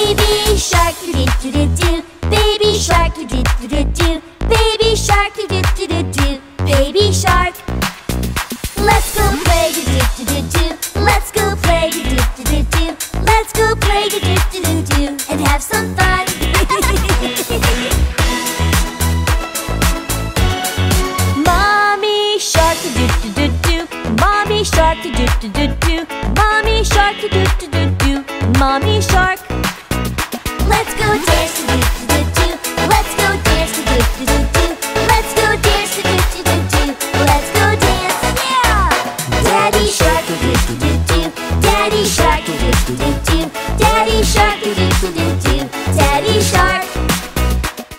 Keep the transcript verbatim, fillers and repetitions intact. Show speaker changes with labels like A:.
A: Baby shark do do do do do. Baby shark do do do do do. Baby shark do do do do do. Baby shark. Let's go play do do do do do. Let's go play do do do do do. Let's go play do do do do do and have some fun. Mommy shark do do do do do. Mommy shark do do do do do. Mommy shark do do do do do. Mommy shark.